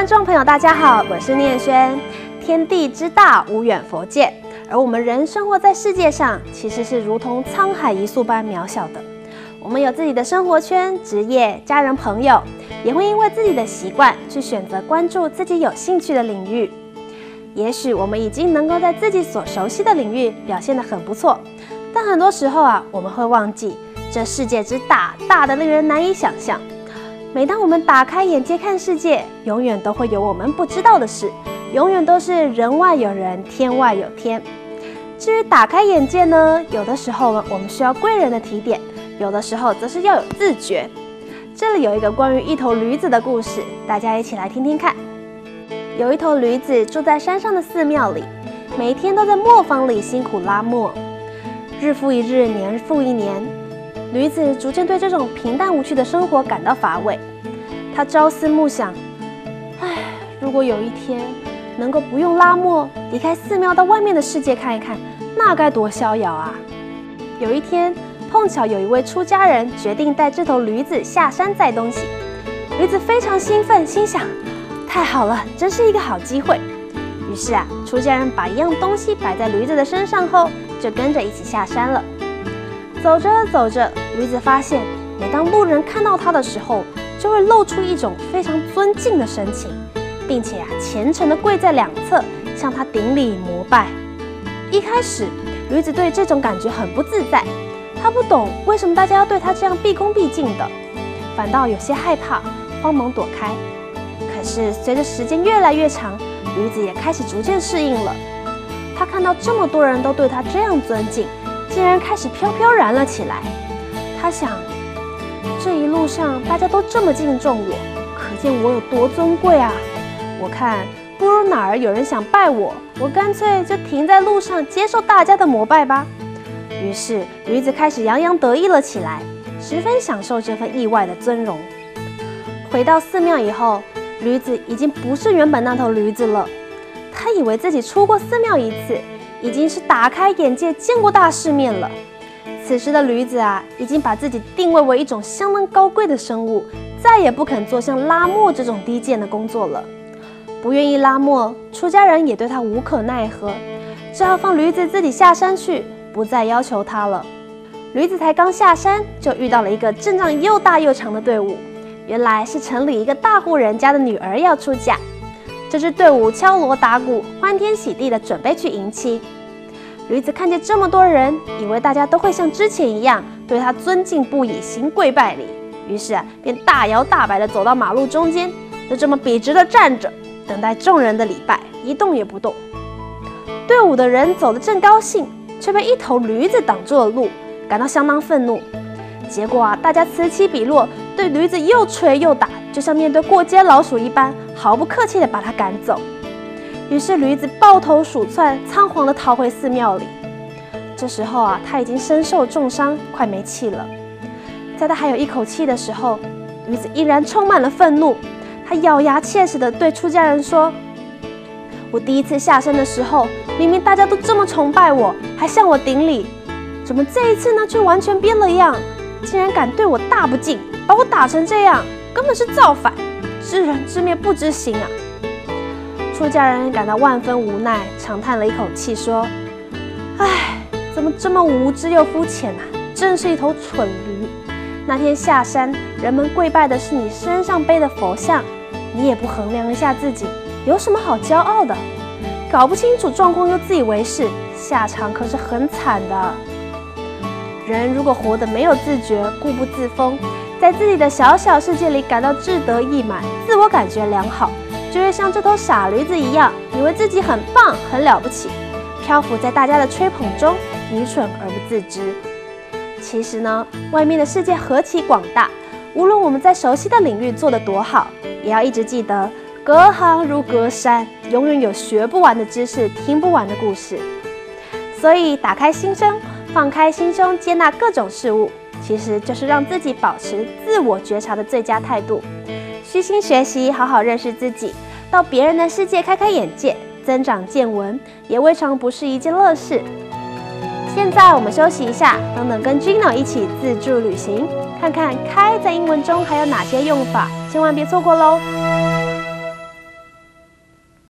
观众朋友，大家好，我是念轩。天地之大，无远弗届，而我们人生活在世界上，其实是如同沧海一粟般渺小的。我们有自己的生活圈、职业、家人、朋友，也会因为自己的习惯去选择关注自己有兴趣的领域。也许我们已经能够在自己所熟悉的领域表现得很不错，但很多时候我们会忘记这世界之大，大得令人难以想象。每当我们打开眼界看世界，永远都会有我们不知道的事，永远都是人外有人，天外有天。至于打开眼界呢，有的时候我们需要贵人的提点，有的时候则是要有自觉。这里有一个关于一头驴子的故事，大家一起来听听看。有一头驴子住在山上的寺庙里，每一天都在磨坊里辛苦拉磨，日复一日，年复一年。驴子逐渐对这种平淡无趣的生活感到乏味，他朝思暮想，如果有一天能够不用拉磨，离开寺庙到外面的世界看一看，那该多逍遥啊！有一天，碰巧有一位出家人决定带这头驴子下山载东西，驴子非常兴奋，心想：太好了，真是一个好机会。于是出家人把一样东西摆在驴子的身上后，就跟着一起下山了。走着走着，驴子发现，每当路人看到他的时候，就会露出一种非常尊敬的神情，并且虔诚地跪在两侧，向他顶礼膜拜。一开始，驴子对这种感觉很不自在，他不懂为什么大家要对他这样毕恭毕敬的，反倒有些害怕，慌忙躲开。可是随着时间越来越长，驴子也开始逐渐适应了。他看到这么多人都对他这样尊敬，竟然开始飘飘然了起来。他想，这一路上大家都这么敬重我，可见我有多尊贵啊！我看不如哪儿有人想拜我，我干脆就停在路上接受大家的膜拜吧。于是驴子开始洋洋得意了起来，十分享受这份意外的尊荣。回到寺庙以后，驴子已经不是原本那头驴子了。他以为自己出过寺庙一次，已经是打开眼界，见过大世面了。此时的驴子已经把自己定位为一种相当高贵的生物，再也不肯做像拉磨这种低贱的工作了。不愿意拉磨，出家人也对他无可奈何，只好放驴子自己下山去，不再要求他了。驴子才刚下山，就遇到了一个阵仗又大又长的队伍，原来是城里一个大户人家的女儿要出嫁。这支队伍敲锣打鼓，欢天喜地的准备去迎亲。驴子看见这么多人，以为大家都会像之前一样对他尊敬不已，行跪拜礼，于是便大摇大摆的走到马路中间，就这么笔直的站着，等待众人的礼拜，一动也不动。队伍的人走得正高兴，却被一头驴子挡住了路，感到相当愤怒。结果大家此起彼落，对驴子又捶又打，就像面对过街老鼠一般，毫不客气地把它赶走。于是驴子抱头鼠窜，仓皇地逃回寺庙里。这时候他已经身受重伤，快没气了。在他还有一口气的时候，驴子依然充满了愤怒。他咬牙切齿地对出家人说：我第一次下山的时候，明明大家都这么崇拜我，还向我顶礼，怎么这一次呢却完全变了样，竟然敢对我大不敬，把我打成这样，根本是造反，知人知面不知心啊！出家人感到万分无奈，长叹了一口气说：怎么这么无知又肤浅啊，真是一头蠢驴。那天下山，人们跪拜的是你身上背的佛像，你也不衡量一下自己，有什么好骄傲的？搞不清楚状况又自以为是，下场可是很惨的。人如果活得没有自觉，固步自封，在自己的小小世界里感到志得意满，自我感觉良好，就会像这头傻驴子一样，以为自己很棒很了不起，漂浮在大家的吹捧中，愚蠢而不自知。其实呢，外面的世界何其广大，无论我们在熟悉的领域做得多好，也要一直记得隔行如隔山，永远有学不完的知识，听不完的故事。所以打开心胸，放开心胸，接纳各种事物，其实就是让自己保持自我觉察的最佳态度。虚心学习，好好认识自己，到别人的世界开开眼界，增长见闻，也未尝不是一件乐事。现在我们休息一下，等等跟 Gino 一起自助旅行，看看开在英文中还有哪些用法，千万别错过喽！